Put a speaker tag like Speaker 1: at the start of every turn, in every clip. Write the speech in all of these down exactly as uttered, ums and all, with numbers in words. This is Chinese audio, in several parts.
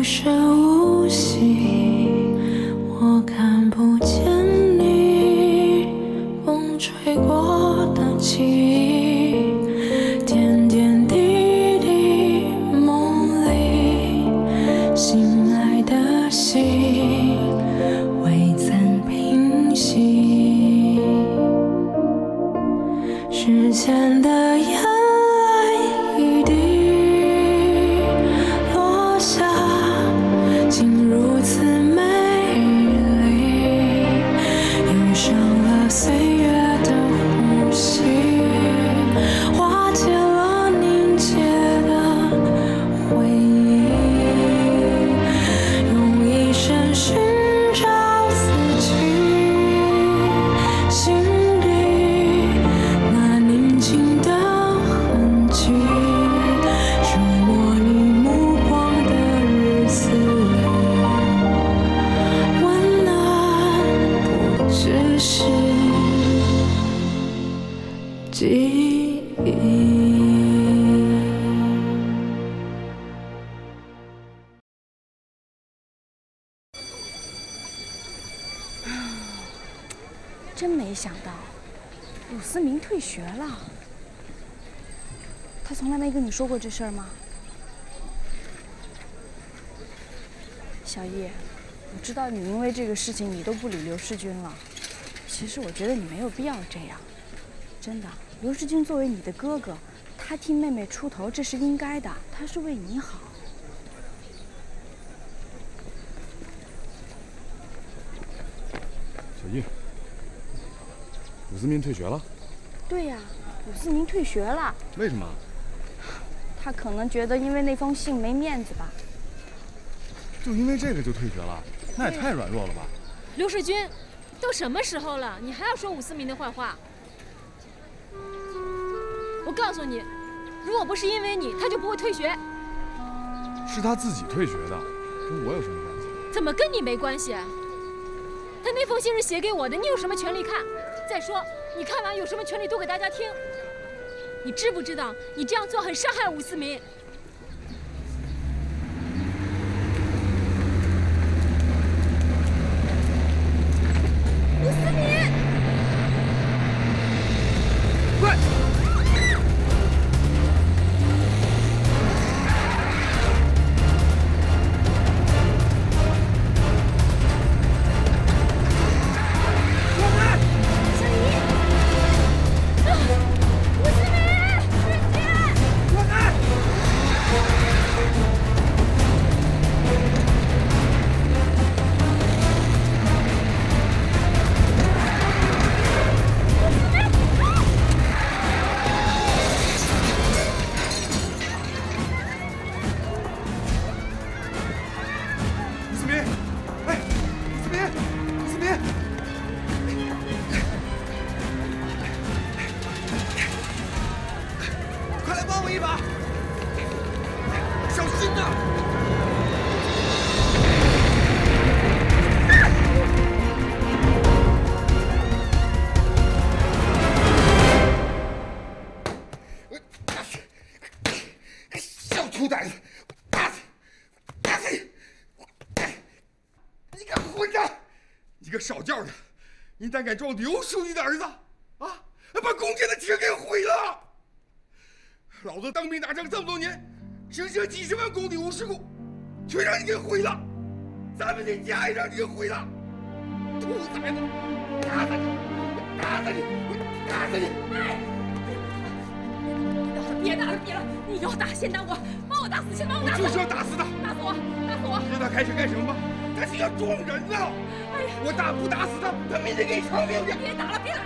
Speaker 1: 真没想到，武思明退学了。他从来没跟你说过这事儿吗？小易，我知道你因为这个事情你都不理刘世军了。其实我觉得你没有必要这样，真的。刘世军作为你的哥哥，他替妹妹出头，这是应该的，他是为你好。
Speaker 2: 小易。 武思明退学了？
Speaker 1: 对呀，武思明退学了。
Speaker 2: 为什么？
Speaker 1: 他可能觉得因为那封信没面子吧。
Speaker 2: 就因为这个就退学了？那也太软弱了吧！
Speaker 3: 刘世军，都什么时候了，你还要说武思明的坏话？我告诉你，如果不是因为你，他就不会退学。
Speaker 2: 是他自己退学的，跟我有什么关系？
Speaker 3: 怎么跟你没关系？他那封信是写给我的，你有什么权利看？ 再说，你看完有什么权利读给大家听？你知不知道，你这样做很伤害武思明？武思明，
Speaker 2: 快！
Speaker 4: 少教的，你胆敢撞刘书记的儿子啊！把公家的钱给毁了！老子当兵打仗这么多年，省下几十万公里无事故，全让你给毁了！咱们的家也让你给毁了！兔崽子！打死你！打死你！打死你！哎！
Speaker 3: 别打了，别了！你要打先打我，把我打死，先把我打死！
Speaker 4: 我就是要打死他！
Speaker 3: 打死我！打死我！
Speaker 4: 知道他开车干什么吗？他是要撞人呢！哎呀！我打不打死他，他明天给你偿命去！
Speaker 3: 别打了，别打！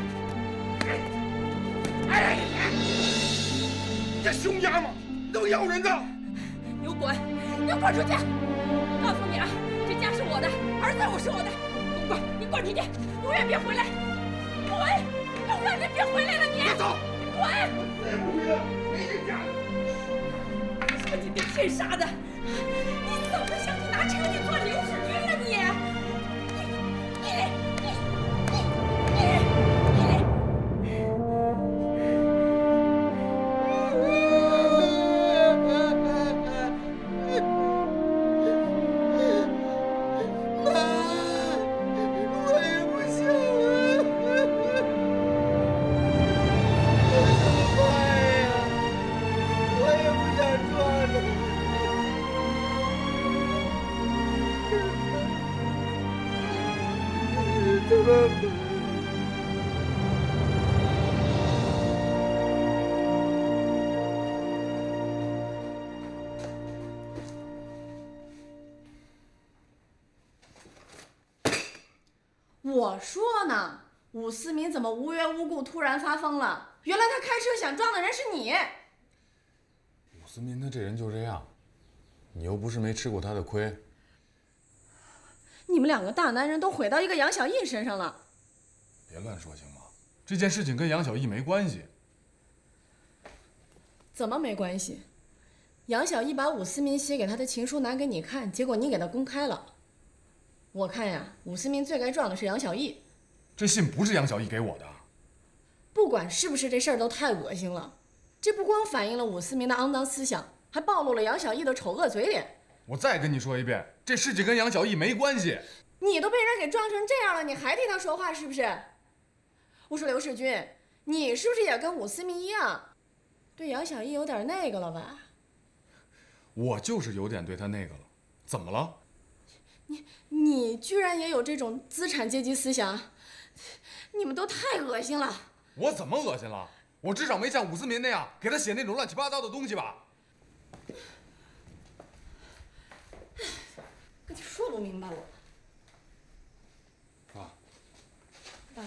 Speaker 4: 哎呀！你这熊丫嘛，都咬人的！
Speaker 3: 给我滚！你滚出去！告诉你啊，这家是我的，儿子我是我的，滚滚！你滚出去，永远别回来！滚！永远别别回来了你！
Speaker 4: 别走！
Speaker 3: 滚！
Speaker 4: 再不回来，没这家！
Speaker 3: 说你被骗杀的，你怎么想去拿车去做刘世军了你？你你你你你！
Speaker 4: 你
Speaker 3: 我说呢，武思明怎么无缘无故突然发疯了？原来他开车想撞的人是你。
Speaker 2: 武思明他这人就这样，你又不是没吃过他的亏。
Speaker 3: 你们两个大男人都毁到一个杨小艺身上了。
Speaker 2: 别乱说行吗？这件事情跟杨小艺没关系。
Speaker 3: 怎么没关系？杨小艺把武思明写给他的情书拿给你看，结果你给他公开了。我看呀，武思明最该撞的是杨小艺。
Speaker 2: 这信不是杨小艺给我的。
Speaker 3: 不管是不是，这事儿都太恶心了。这不光反映了武思明的肮脏思想，还暴露了杨小艺的丑恶嘴脸。
Speaker 2: 我再跟你说一遍，这事情跟杨小艺没关系。
Speaker 3: 你都被人给撞成这样了，你还替他说话是不是？我说刘世军，你是不是也跟武思明一样，对杨小艺有点那个了吧？
Speaker 2: 我就是有点对他那个了，怎么了？
Speaker 3: 你你居然也有这种资产阶级思想，你们都太恶心了。
Speaker 2: 我怎么恶心了？我至少没像武思明那样给他写那种乱七八糟的东西吧？
Speaker 3: 跟你说不明白了。
Speaker 2: 爸。
Speaker 3: 爸。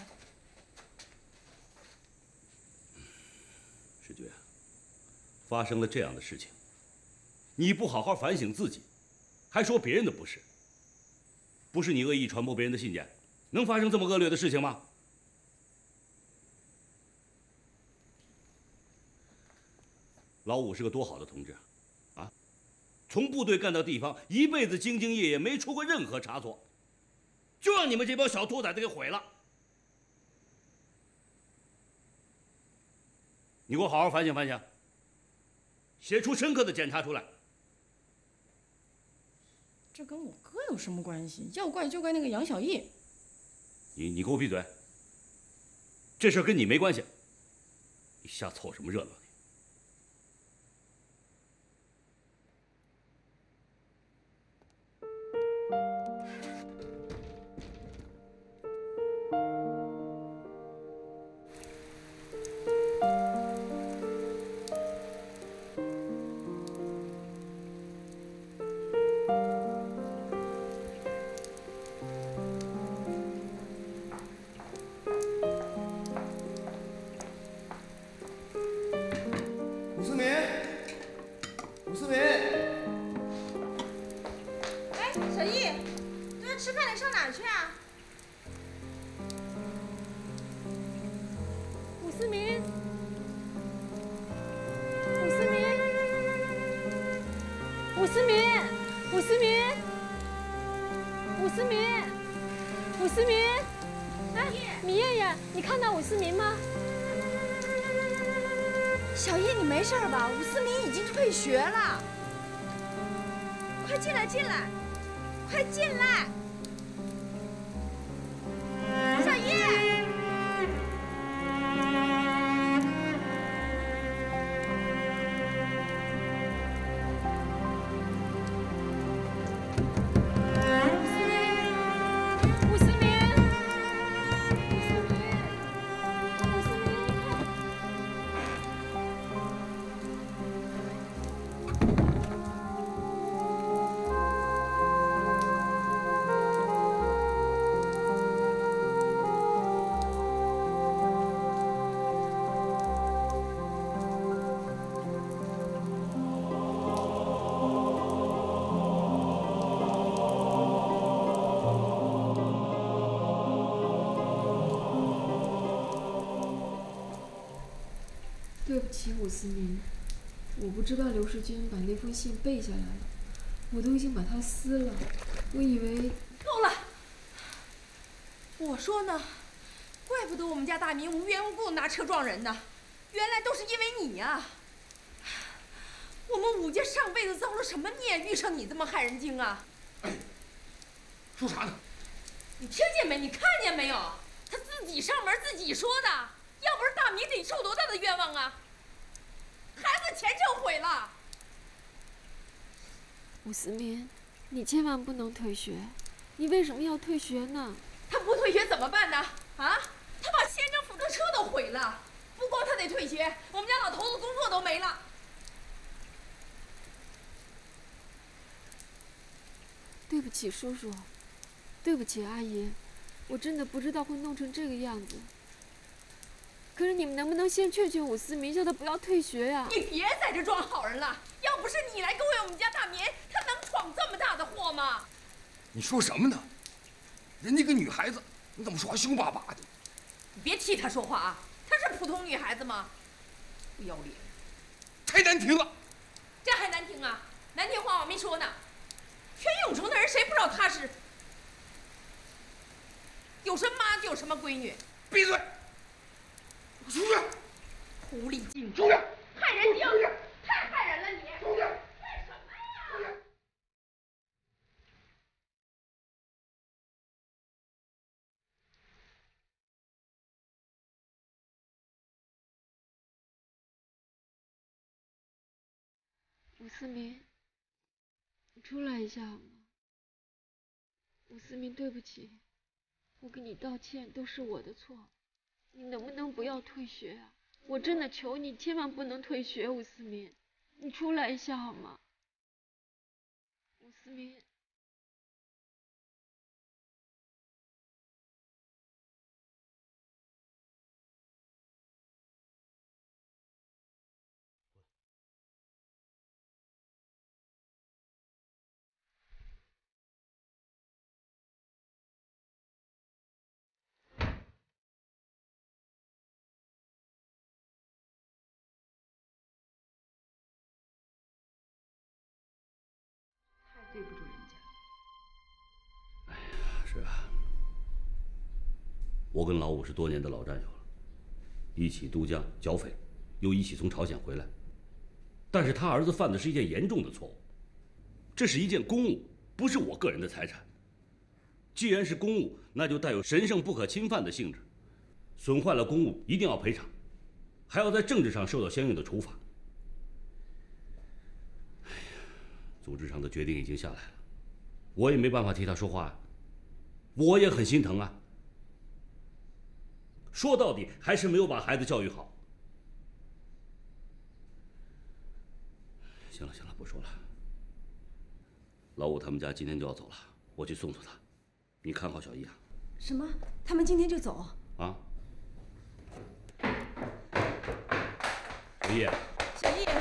Speaker 5: 世军，发生了这样的事情，你不好好反省自己，还说别人的不是。不是你恶意传播别人的信件，能发生这么恶劣的事情吗？老五是个多好的同志，啊，从部队干到地方，一辈子兢兢业业，没出过任何差错，就让你们这帮小兔崽子给毁了。你给我好好反省反省，写出深刻的检查出来。
Speaker 3: 这跟我哥有什么关系？要怪就怪那个杨小艺。
Speaker 5: 你你给我闭嘴！这事跟你没关系，你瞎凑什么热闹？
Speaker 4: 武思明，武思明，
Speaker 3: 哎，小艺，都要吃饭，你上哪儿去啊？
Speaker 1: 武思明，武思明，武思明，武思明，武思明，武思明，哎，米艳艳，你看到武思明吗？
Speaker 3: 小艺，你没事吧？武思明已经退学了。快进来，进来，快进来！小艺。
Speaker 6: 对不起，武思明，我不知道刘世军把那封信背下来了，我都已经把它撕了，我以为……
Speaker 3: 够了！我说呢，怪不得我们家大明无缘无故拿车撞人呢，原来都是因为你呀！我们武家上辈子造了什么孽，遇上你这么害人精啊？
Speaker 4: 哎，说啥呢？
Speaker 3: 你听见没？你看见没有？他自己上门自己说的，要不是大明得受多大的冤枉啊！孩子前程毁了。
Speaker 6: 武思明，你千万不能退学，你为什么要退学呢？
Speaker 3: 他不退学怎么办呢？啊，他把县政府的车都毁了，不光他得退学，我们家老头子工作都没了。
Speaker 6: 对不起，叔叔，对不起，阿姨，我真的不知道会弄成这个样子。可是你们能不能先劝劝武思明，叫他不要退学呀？
Speaker 3: 你别在这装好人了！要不是你来勾引我们家大棉，他能闯这么大的祸吗？
Speaker 4: 你说什么呢？人家个女孩子，你怎么说话凶巴巴的？
Speaker 3: 你别替她说话啊！她是普通女孩子吗？不要脸！
Speaker 4: 太难听了！
Speaker 3: 这还难听啊？难听话我没说呢。全永城的人谁不知道她是？有什么妈就有什么闺女。
Speaker 4: 闭嘴！出去！
Speaker 3: 狐狸精！
Speaker 4: 出去！
Speaker 3: 害人精！太害人了你！
Speaker 4: 出去！
Speaker 3: 干什么呀？
Speaker 6: 武思明，你出来一下好吗？武思明，对不起，我给你道歉，都是我的错。你能不能不要退学啊？我真的求你，千万不能退学，武思明，你出来一下好吗？武思明。
Speaker 3: 对不住人家。
Speaker 5: 哎呀，是啊，我跟老五是多年的老战友了，一起渡江剿匪，又一起从朝鲜回来。但是他儿子犯的是一件严重的错误，这是一件公物，不是我个人的财产。既然是公物，那就带有神圣不可侵犯的性质，损坏了公物一定要赔偿，还要在政治上受到相应的处罚。组织上的决定已经下来了，我也没办法替他说话啊，我也很心疼啊。说到底还是没有把孩子教育好。行了行了，不说了。老五他们家今天就要走了，我去送送他，你看好小易啊。
Speaker 1: 什么？他们今天就走？
Speaker 5: 啊？小易。
Speaker 3: 小易。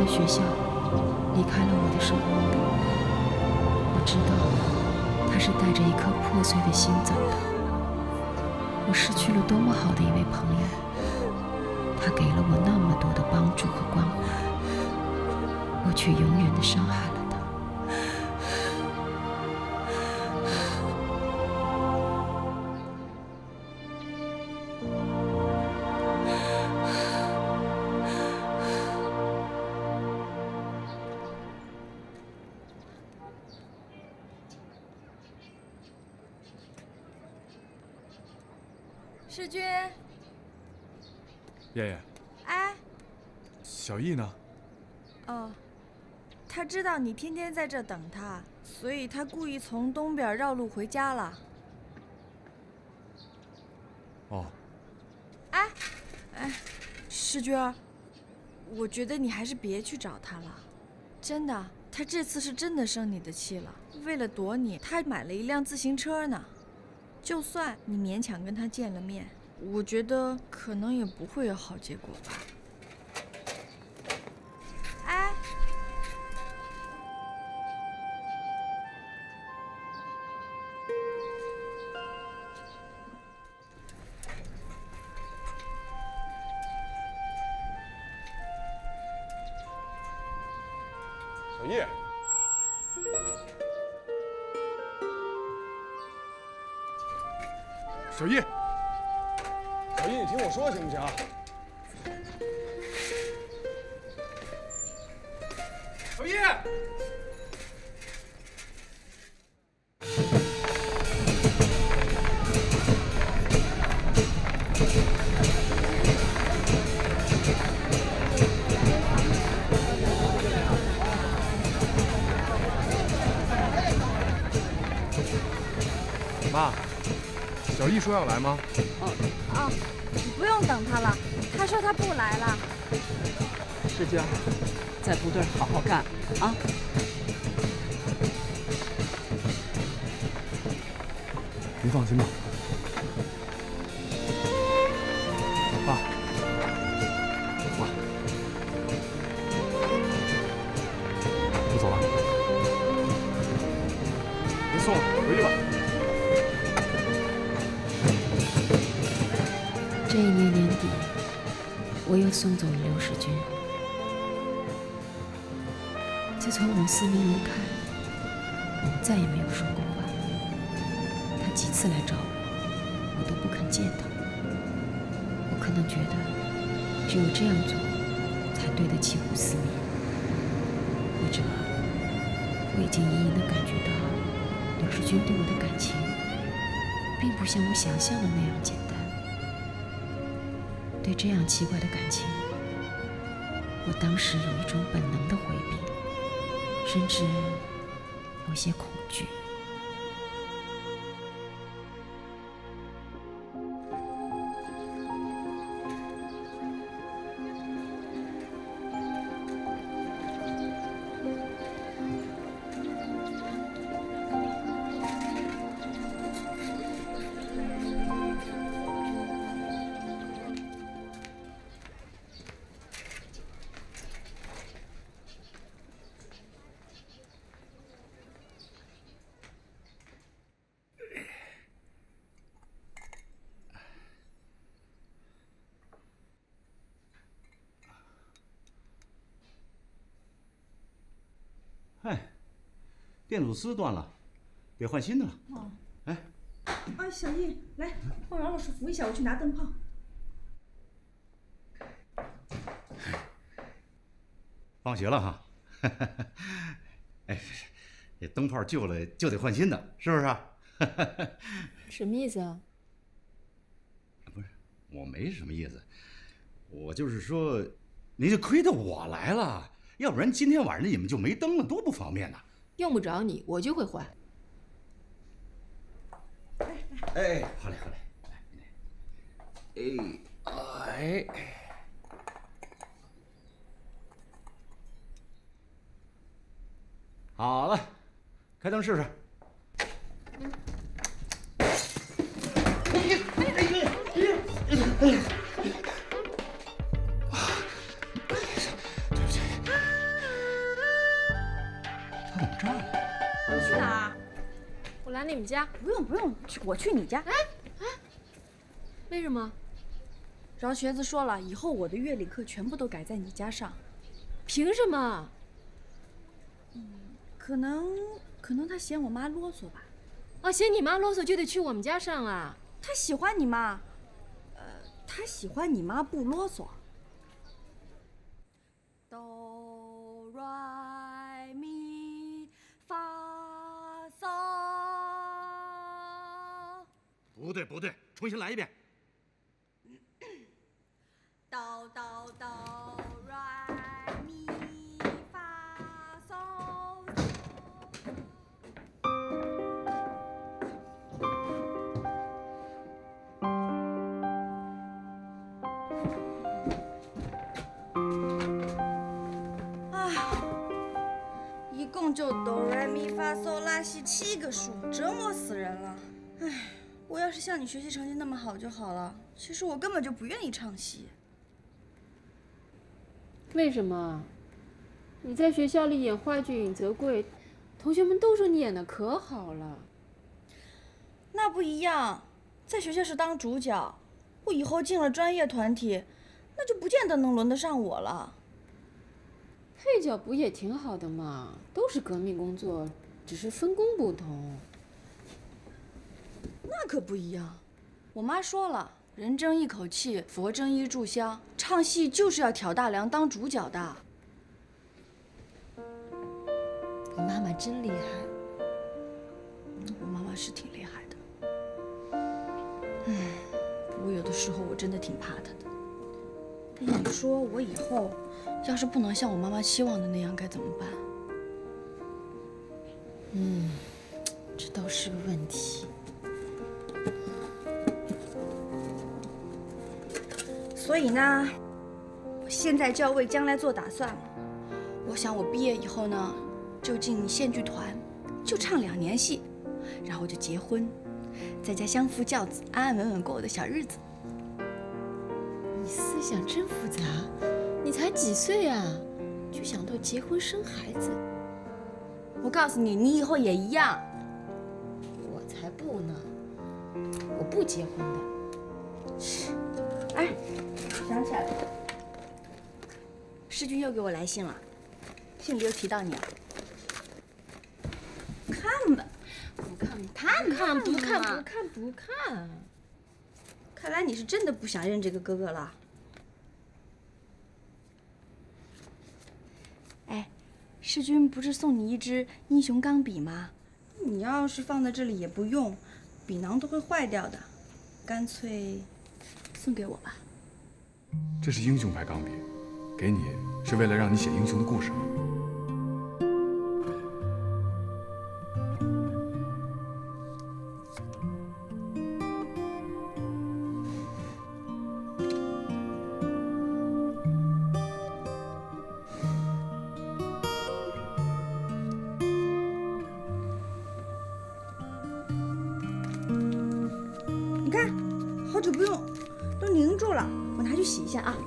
Speaker 6: 学校，离开了我的生活。我知道他是带着一颗破碎的心走的。我失去了多么好的一位朋友，他给了我那么多的帮助和关怀，我却永远的伤害了他。
Speaker 1: 世君，
Speaker 2: 爷爷，
Speaker 1: 哎，
Speaker 2: 小易呢？
Speaker 1: 哦，他知道你天天在这等他，所以他故意从东边绕路回家了。
Speaker 2: 哦，
Speaker 1: 哎，哎，世君儿，我觉得你还是别去找他了，真的，他这次是真的生你的气了。为了躲你，他还买了一辆自行车呢。就算你勉强跟他见了面，我觉得可能也不会有好结果吧。哎，
Speaker 2: 小易。小易，小易，你听我说行不行？小易，
Speaker 7: 妈。小易说要来吗？
Speaker 1: 哦哦，你不用等他了，他说他不来了。
Speaker 8: 世娟，在部队好好干啊！
Speaker 2: 您放心吧。
Speaker 7: 爸，
Speaker 2: 妈，我走了。别送了，回去吧。
Speaker 6: 这一年年底，我又送走了刘世军。自从武思明离开，我们再也没有说过话。他几次来找我，我都不肯见他。我可能觉得，只有这样做，才对得起武思明。或者，我已经隐隐地感觉到，刘世军对我的感情，并不像我想象的那样简单。对这样奇怪的感情，我当时有一种本能的回避，甚至有些恐惧。
Speaker 5: 哎，电阻丝断了，得换新的了。
Speaker 3: 哦，
Speaker 5: 哎，
Speaker 3: 哎，小易，来帮饶老师扶一下，我去拿灯泡。
Speaker 5: 放学了哈。哎，这灯泡旧了就得换新的，是不是啊？
Speaker 6: 什么意思啊？
Speaker 5: 不是，我没什么意思，我就是说，您就亏得我来了。要不然今天晚上你们就没灯了，多不方便呐！
Speaker 6: 用不着你，我就会换。
Speaker 5: 哎，好嘞，好嘞。哎，哎，好了，开灯试试。
Speaker 2: 冷战。
Speaker 6: 你去哪儿？我来你们家。
Speaker 1: 不用不用，我去你家。
Speaker 6: 哎哎，为什么？
Speaker 1: 饶学子说了，以后我的乐理课全部都改在你家上。
Speaker 6: 凭什么？
Speaker 1: 嗯，可能可能他嫌我妈啰嗦吧。
Speaker 6: 哦，嫌你妈啰嗦就得去我们家上啊？
Speaker 1: 他喜欢你妈，呃，他喜欢你妈不啰嗦。哆来咪发嗦。
Speaker 5: 不对不对，重新来一遍。
Speaker 1: 哆哆哆来咪发嗦。一共就哆来咪发嗦拉西七个数，折磨死人了。唉，我要是像你学习成绩那么好就好了。其实我根本就不愿意唱戏。
Speaker 6: 为什么？你在学校里演话剧尹泽贵，同学们都说你演的可好了。
Speaker 1: 那不一样，在学校是当主角，我以后进了专业团体，那就不见得能轮得上我了。
Speaker 6: 配角不也挺好的嘛，都是革命工作，只是分工不同。
Speaker 1: 那可不一样，我妈说了，人争一口气，佛争一炷香，唱戏就是要挑大梁当主角的。
Speaker 6: 你妈妈真厉害。
Speaker 1: 我妈妈是挺厉害的，嗯，不过有的时候我真的挺怕她的。你说我以后要是不能像我妈妈期望的那样，该怎么办？
Speaker 6: 嗯，这倒是个问题。
Speaker 1: 所以呢，我现在就要为将来做打算了。我想我毕业以后呢，就进县剧团，就唱两年戏，然后就结婚，在家相夫教子，安安稳稳过我的小日子。
Speaker 6: 你思想真复杂，你才几岁啊，就想到结婚生孩子？
Speaker 1: 我告诉你，你以后也一样。
Speaker 6: 我才不呢，我不结婚的。
Speaker 1: 哎，想起来了，世军又给我来信了，信里又提到你了。看吧，
Speaker 6: 不看
Speaker 1: 看
Speaker 6: 不看不看
Speaker 1: 嘛
Speaker 6: 不看不看。
Speaker 1: 看来你是真的不想认这个哥哥了。哎，世军不是送你一支英雄钢笔吗？你要是放在这里也不用，笔囊都会坏掉的，干脆送给我吧。
Speaker 2: 这是英雄牌钢笔，给你是为了让你写英雄的故事。
Speaker 1: 你看，好久不用，都凝住了，我拿去洗一下啊。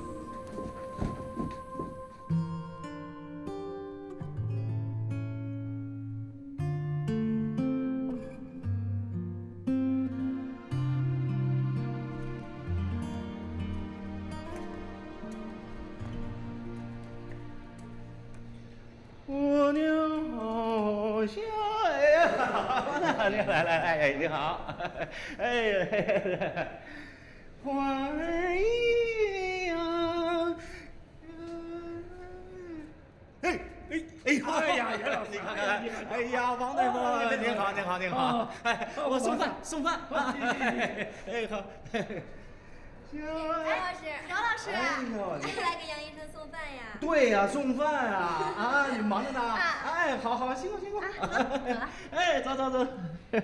Speaker 9: 我娘好像哎呀，你来来来，哎，你好，哎，花儿一样，哎哎哎呀，哎呀，袁老师，你看看，哎呀，王大夫，您好，您好，您好，哎，我送饭送饭，哎好。
Speaker 10: 饶老师，饶老师，又来给杨医生送饭呀？
Speaker 9: 对呀，送饭啊！啊，你忙着呢？哎，好好，辛苦辛苦。哎，走走走。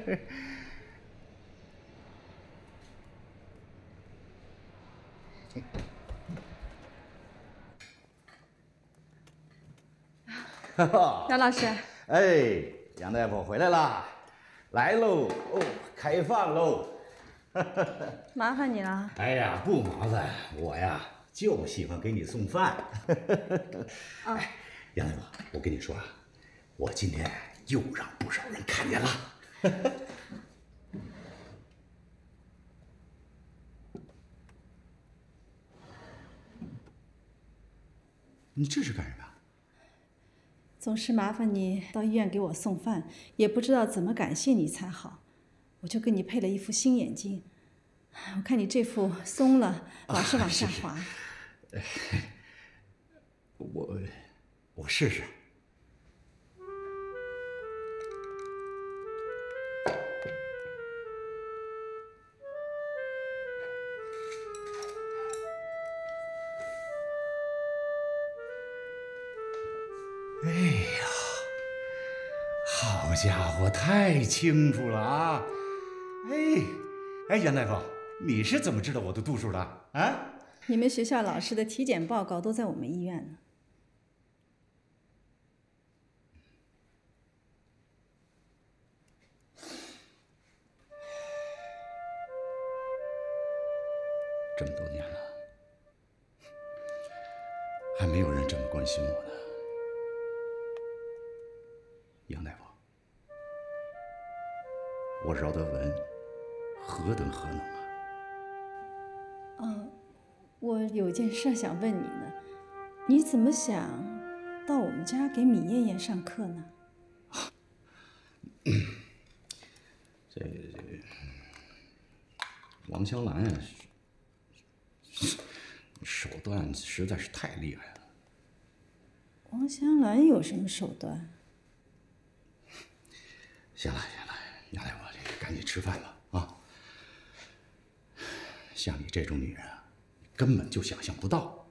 Speaker 1: 杨老师，
Speaker 9: 哎，杨大夫回来啦，来喽！哦，开饭喽！
Speaker 1: 麻烦你了。
Speaker 9: 哎呀，不麻烦，我呀就喜欢给你送饭。哎，杨大夫，我跟你说啊， 我今天又让不少人看见了。你这是干什么？
Speaker 11: 总是麻烦你到医院给我送饭，也不知道怎么感谢你才好，我就给你配了一副新眼镜。我看你这副松了，老是往下滑。啊、
Speaker 9: 是是我我试试。哎呀，好家伙，太清楚了啊！哎，哎，杨大夫，你是怎么知道我的度数的啊？
Speaker 11: 你们学校老师的体检报告都在我们医院呢。
Speaker 9: 这么多年了，还没有人这么关心我呢。杨大夫，我饶德文何等何能啊！
Speaker 11: 哦，我有件事想问你呢，你怎么想到我们家给米艳艳上课呢？
Speaker 9: 这这王香兰啊，手段实在是太厉害了。
Speaker 11: 王香兰有什么手段？
Speaker 9: 行了行了，杨大夫，赶紧吃饭吧啊！像你这种女人啊，根本就想象不到。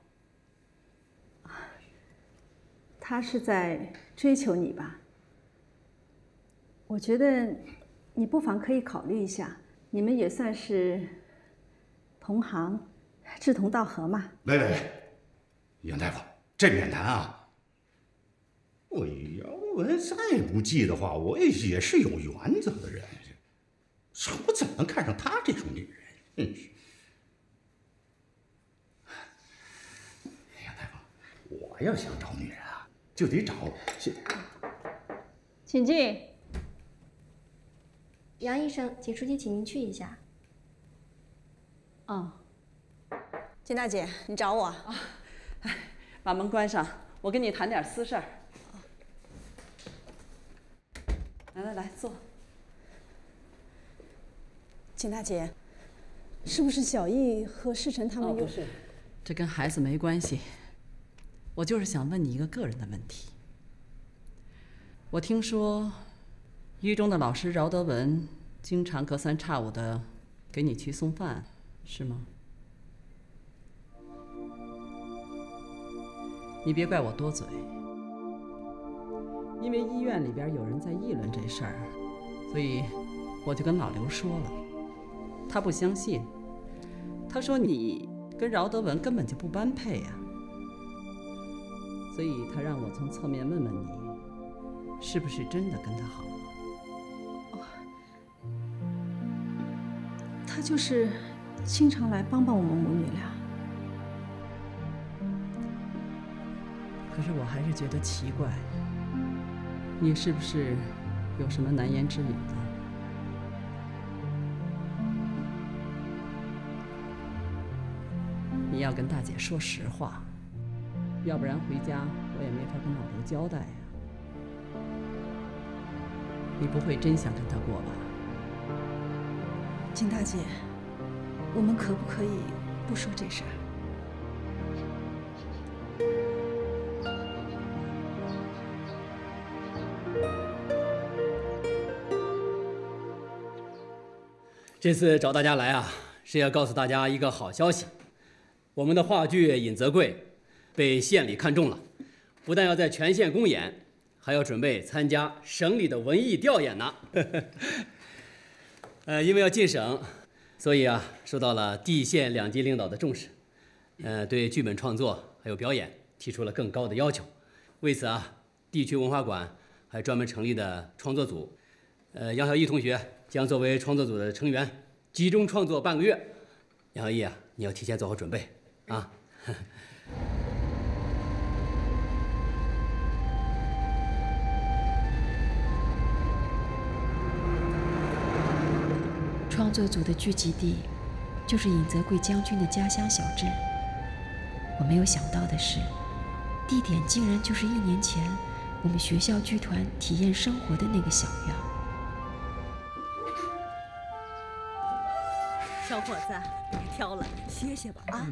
Speaker 11: 他是在追求你吧？我觉得你不妨可以考虑一下，你们也算是同行，志同道合嘛。
Speaker 9: 喂喂喂，杨大夫，这免谈啊！我要我再不济的话，我也也是有原则的人，我怎么能看上她这种女人？真是。杨大夫，我要想找女人啊，就得找。
Speaker 11: 请进。
Speaker 10: 杨医生，请书记请您去一下。
Speaker 11: 哦，
Speaker 8: 金大姐，你找我啊？哎，把门关上，我跟你谈点私事儿。来来来，坐。
Speaker 11: 金大姐，是不是小易和世晨他们又？
Speaker 8: 哦，不是，这跟孩子没关系。我就是想问你一个个人的问题。我听说，一中的老师饶德文经常隔三差五的给你去送饭，是吗？你别怪我多嘴。因为医院里边有人在议论这事儿，所以我就跟老刘说了，他不相信，他说你跟饶德文根本就不般配呀，所以他让我从侧面问问你，是不是真的跟他好？
Speaker 11: 哦，他就是经常来帮帮我们母女俩。
Speaker 8: 可是我还是觉得奇怪。你是不是有什么难言之隐呢？你要跟大姐说实话，要不然回家我也没法跟老刘交代呀。你不会真想跟他过吧？
Speaker 11: 金大姐，我们可不可以不说这事儿？
Speaker 12: 这次找大家来啊，是要告诉大家一个好消息，我们的话剧《尹泽贵》被县里看中了，不但要在全县公演，还要准备参加省里的文艺调研呢。呃，因为要进省，所以啊，受到了地县两级领导的重视，呃，对剧本创作还有表演提出了更高的要求。为此啊，地区文化馆还专门成立的创作组，呃，杨小艺同学将作为创作组的成员，集中创作半个月。杨小艺啊，你要提前做好准备啊！
Speaker 13: 创作组的聚集地就是尹泽贵将军的家乡小镇。我没有想到的是，地点竟然就是一年前我们学校剧团体验生活的那个小院。
Speaker 14: 小伙子，别挑了，歇歇吧啊。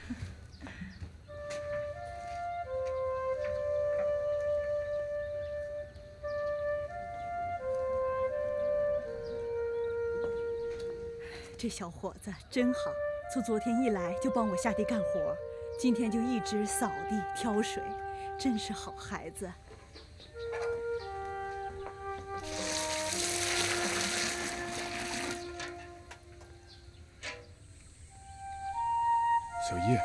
Speaker 14: 这小伙子真好，从昨天一来就帮我下地干活，今天就一直扫地挑水，真是好孩子。
Speaker 7: 小叶，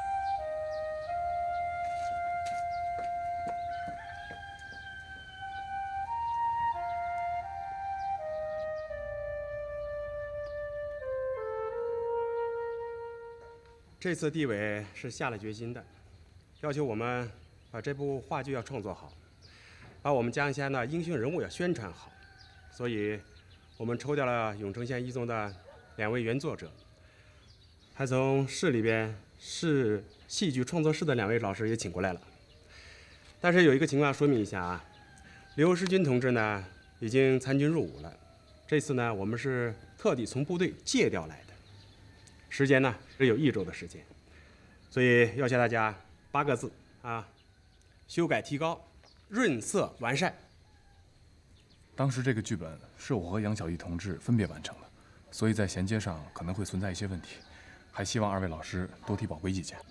Speaker 15: 这次地委是下了决心的，要求我们把这部话剧要创作好，把我们家乡的英雄人物要宣传好，所以我们抽调了永城县一中的两位原作者，还从市里边市戏剧创作室的两位老师也请过来了。但是有一个情况说明一下啊，刘世军同志呢已经参军入伍了，这次呢我们是特地从部队借调来的。时间呢只有一周的时间，所以要求大家八个字啊：修改提高，润色完善。
Speaker 7: 当时这个剧本是我和杨小艺同志分别完成的，所以在衔接上可能会存在一些问题，还希望二位老师多提宝贵意见。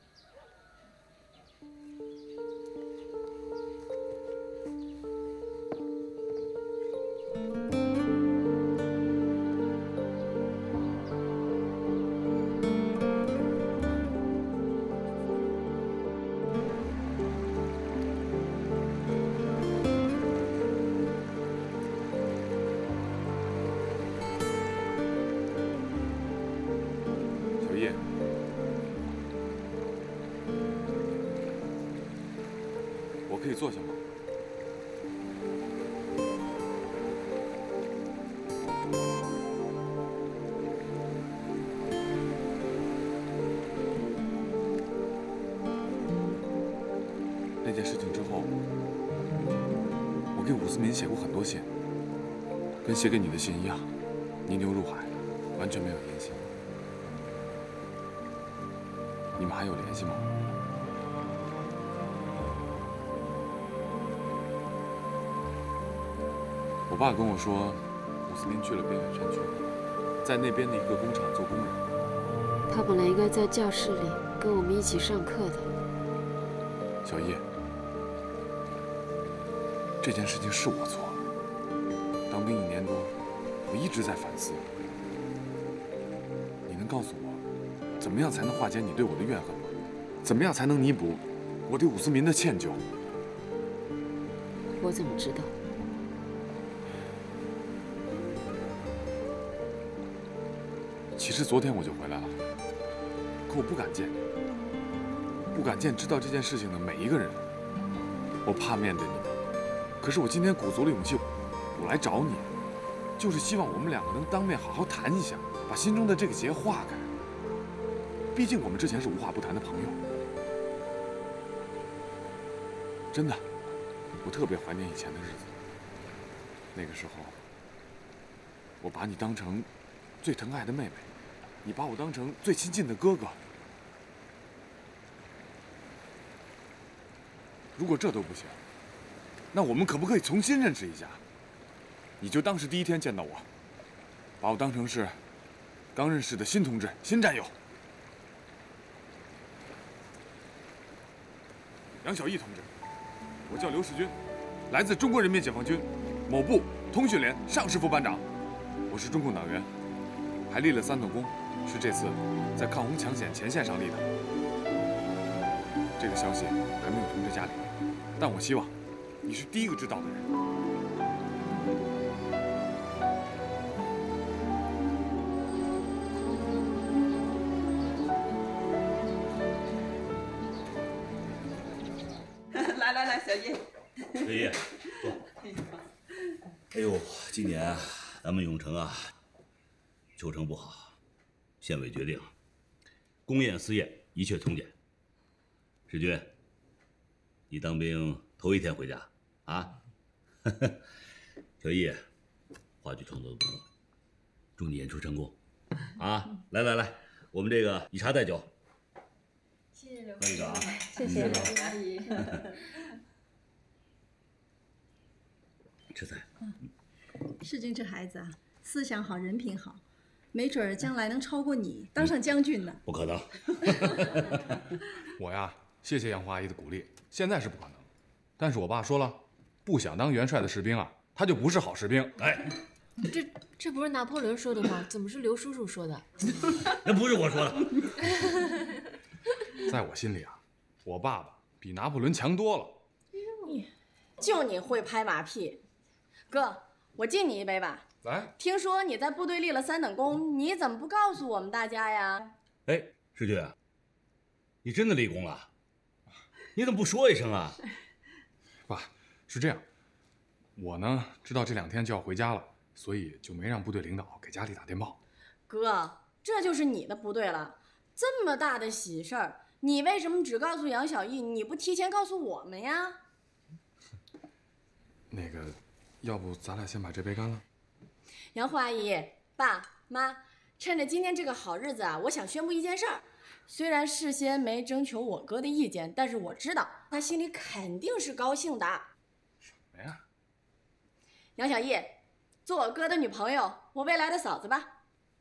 Speaker 2: 我可以坐下吗？那件事情之后，我给伍思民写过很多信，跟写给你的信一样，泥牛入海，完全没有联系。你们还有联系吗？我爸跟我说，伍思民去了边远山区，在那边的一个工厂做工人。
Speaker 6: 他本来应该在教室里跟我们一起上课的。
Speaker 2: 小叶，这件事情是我错了。当兵一年多，我一直在反思。你能告诉我，怎么样才能化解你对我的怨恨吗？怎么样才能弥补我对伍思民的歉疚？
Speaker 6: 我怎么知道？
Speaker 2: 其实昨天我就回来了，可我不敢见你，不敢见知道这件事情的每一个人，我怕面对你们。可是我今天鼓足了勇气，我来找你，就是希望我们两个能当面好好谈一下，把心中的这个结化开。毕竟我们之前是无话不谈的朋友。真的，我特别怀念以前的日子。那个时候，我把你当成最疼爱的妹妹，你把我当成最亲近的哥哥。如果这都不行，那我们可不可以重新认识一下？你就当是第一天见到我，把我当成是刚认识的新同志、新战友。杨小艺同志，我叫刘世军，来自中国人民解放军某部通讯连上师副班长，我是中共党员，还立了三等功，是这次在抗洪抢险前线上立的。这个消息还没有通知家里，但我希望你是第一个知道的人。
Speaker 8: 来来来，小叶。
Speaker 5: 小叶，坐。哎呦，今年咱们永城啊， 秋城不好，县委决定，公宴私宴一切从简。世军，你当兵头一天回家啊？小易，话剧创作的不错，祝你演出成功啊！来来来，我们这个以茶代酒。
Speaker 10: 谢谢刘
Speaker 5: 欢迎啊！
Speaker 11: 谢谢
Speaker 5: 刘
Speaker 11: 阿姨。
Speaker 5: 吃菜。
Speaker 11: 世军这孩子啊，思想好，人品好，没准儿将来能超过你，当上将军呢。
Speaker 5: 不可能。
Speaker 7: 我呀，谢谢杨花阿姨的鼓励，现在是不可能。但是我爸说了，不想当元帅的士兵啊，他就不是好士兵。哎，
Speaker 6: 这这不是拿破仑说的吗？怎么是刘叔叔说的？
Speaker 5: 那不是我说的。
Speaker 7: 在我心里啊，我爸爸比拿破仑强多了。
Speaker 3: 就你会拍马屁，哥，我敬你一杯吧。
Speaker 7: 来，
Speaker 3: 听说你在部队立了三等功，你怎么不告诉我们大家呀？
Speaker 5: 哎，世军，你真的立功了？你怎么不说一声啊？
Speaker 7: 爸，是这样，我呢知道这两天就要回家了，所以就没让部队领导给家里打电报。
Speaker 3: 哥，这就是你的不对了，这么大的喜事儿，你为什么只告诉杨小艺，你不提前告诉我们呀？
Speaker 7: 那个，要不咱俩先把这杯干了？
Speaker 3: 杨护阿姨、爸妈，趁着今天这个好日子啊，我想宣布一件事儿。虽然事先没征求我哥的意见，但是我知道他心里肯定是高兴的。
Speaker 7: 什么呀？
Speaker 3: 杨小艺，做我哥的女朋友，我未来的嫂子吧。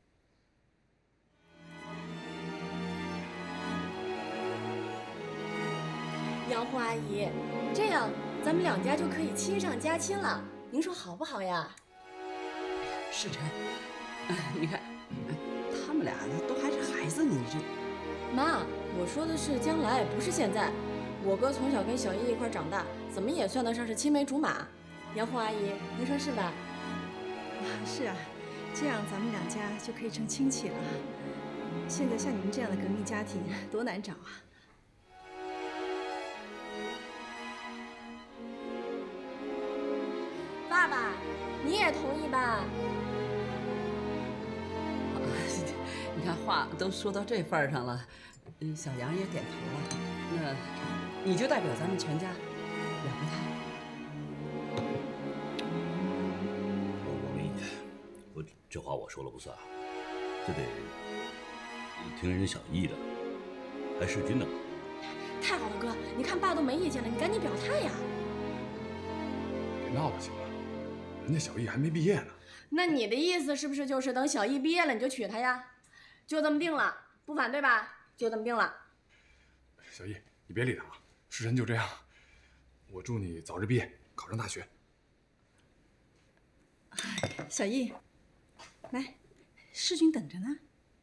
Speaker 3: 杨护阿姨，这样咱们两家就可以亲上加亲了，您说好不好呀？
Speaker 8: 世辰，你看，他们俩都还是孩子呢，你这……
Speaker 3: 妈，我说的是将来，不是现在。我哥从小跟小艺一块长大，怎么也算得上是青梅竹马。杨护阿姨，您说是吧？
Speaker 11: 是啊，这样咱们两家就可以成亲戚了。现在像你们这样的革命家庭多难找啊！
Speaker 3: 爸爸，你也同意吧？
Speaker 8: 你看话都说到这份儿上了，嗯，小杨也点头了，那你就代表咱们全家两个他。
Speaker 5: 我我没意见，我这话我说了不算啊，这得听人小艺的，还世军的嘛。
Speaker 3: 太好了，哥，你看爸都没意见了，你赶紧表态呀！
Speaker 7: 别闹了，行吗？人家小艺还没毕业呢。
Speaker 3: 那你的意思是不是就是等小艺毕业了你就娶她呀？就这么定了，不反对吧？就这么定了。
Speaker 7: 小艺，你别理他啊，世辰就这样。我祝你早日毕业，考上大学。
Speaker 11: 小艺，来，世军等着呢。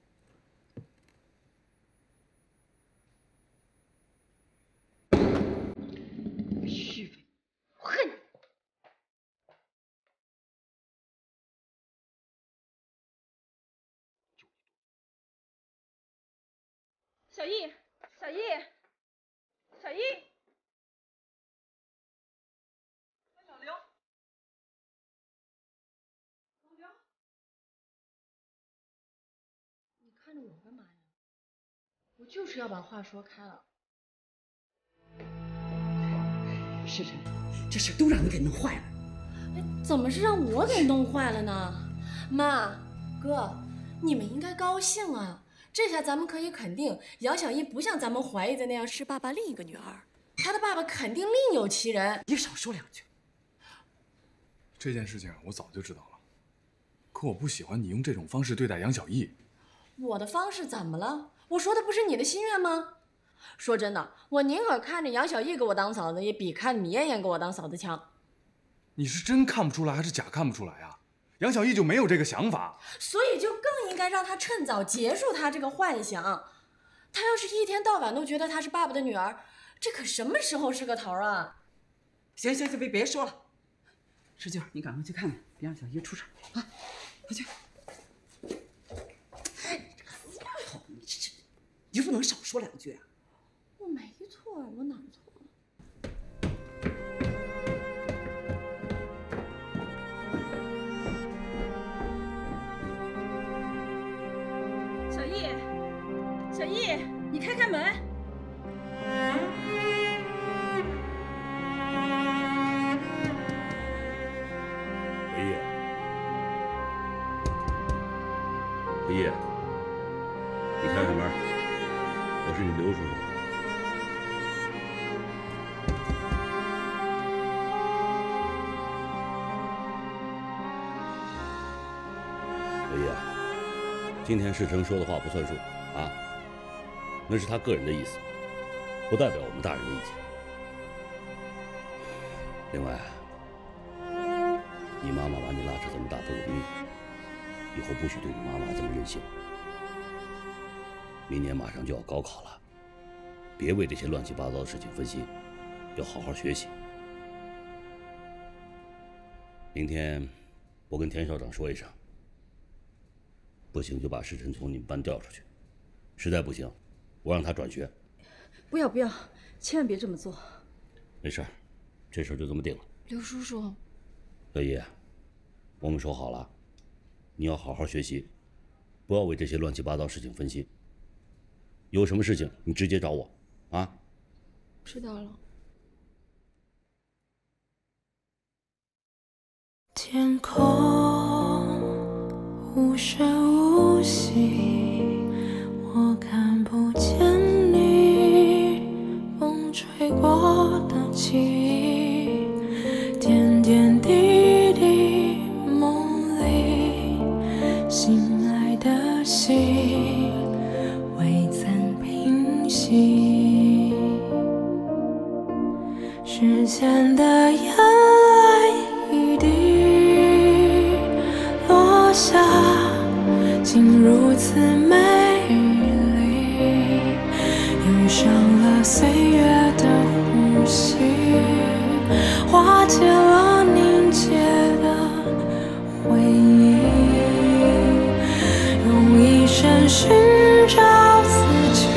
Speaker 6: 虚伪，
Speaker 3: 我恨你！
Speaker 10: 小艺，小艺，小艺，小刘，老刘，
Speaker 3: 你看着我干嘛呀？我就是要把话说开了。
Speaker 8: 世辰，这事都让你给弄坏了。
Speaker 3: 哎，怎么是让我给弄坏了呢？妈，哥，你们应该高兴啊！这下咱们可以肯定，杨小艺不像咱们怀疑的那样是爸爸另一个女儿，她的爸爸肯定另有其人。
Speaker 8: 你少说两句。
Speaker 7: 这件事情我早就知道了，可我不喜欢你用这种方式对待杨小艺。
Speaker 3: 我的方式怎么了？我说的不是你的心愿吗？说真的，我宁可看着杨小艺给我当嫂子，也比看着米艳艳给我当嫂子强。
Speaker 7: 你是真看不出来，还是假看不出来啊？杨小艺就没有这个想法，
Speaker 3: 所以就更应该让他趁早结束他这个幻想。他要是一天到晚都觉得她是爸爸的女儿，这可什么时候是个头啊？
Speaker 8: 行行行，别别说了，石俊，你赶快去看看，别让小艺出事啊！快去。这个丫头，你这你就不能少说两句啊？
Speaker 3: 我没错，我哪错？
Speaker 5: 飞叶，你开开门，我是你刘叔叔。飞叶，今天世成说的话不算数啊，那是他个人的意思，不代表我们大人的意见。另外，你妈妈把你拉扯这么大不容易，以后不许对你妈妈这么任性。明年马上就要高考了，别为这些乱七八糟的事情分心，要好好学习。明天我跟田校长说一声，不行就把世晨从你们班调出去，实在不行，我让他转学。
Speaker 11: 不要不要，千万别这么做。
Speaker 5: 没事儿，这事儿就这么定了。
Speaker 6: 刘叔叔，
Speaker 5: 乐意，我们说好了，你要好好学习，不要为这些乱七八糟事情分心。有什么事情你直接找我，啊？
Speaker 6: 知道了。
Speaker 16: 天空无声无息，我看不见你，风吹过的记忆，点点滴滴，梦里醒来的心未曾平息，时间的眼泪一滴落下，竟如此美丽，涌上了岁月的呼吸，化解了凝结的回忆，用一生寻找自己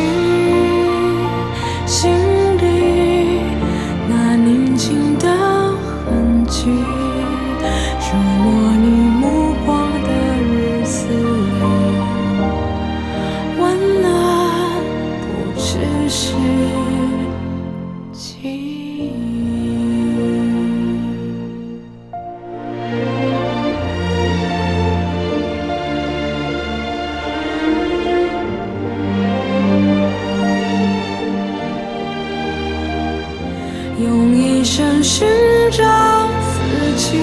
Speaker 16: 心底那宁静的痕迹，触摸你目光的日子里，温暖不只是记忆。用一生寻找自己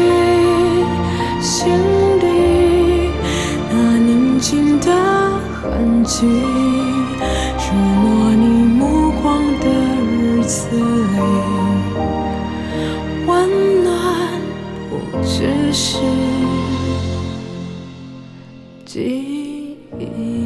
Speaker 16: 心底那宁静的痕迹，触摸你目光的日子里，温暖不只是记忆。